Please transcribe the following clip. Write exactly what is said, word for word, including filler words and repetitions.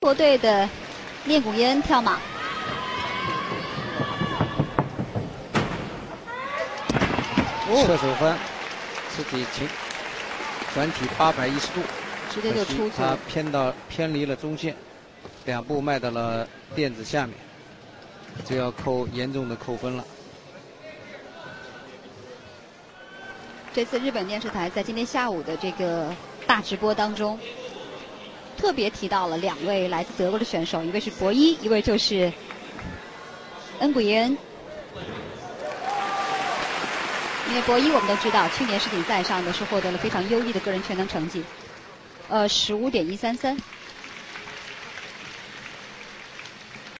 国队的聂古嫣跳马。 侧手翻，自己停，转体八百一十度， 直接就出球。 他偏到偏离了中线，两步迈到了垫子下面，这要扣严重的扣分了。 这次日本电视台在今天下午的这个大直播当中，特别提到了两位来自德国的选手，一位是博伊，一位就是恩古耶。 因为博伊我们都知道，去年世锦赛上呢是获得了非常优异的个人全能成绩，呃，十五点一三三。